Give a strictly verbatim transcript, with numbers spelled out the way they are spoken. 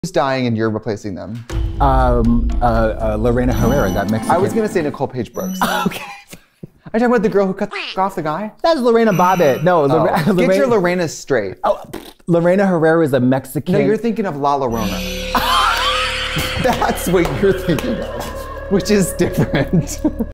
Who's dying and you're replacing them? Um, uh, uh, Llorona Herrera, that Mexican. I was gonna say Nicole Page Brooks. Okay. Are you talking about the girl who cut off the guy? That's Lorena Bobbitt. No, Oh. Lorena, Get Lorena, your Lorenas straight. Oh, Llorona Herrera is a Mexican. No, you're thinking of La Llorona. That's what you're thinking of, which is different.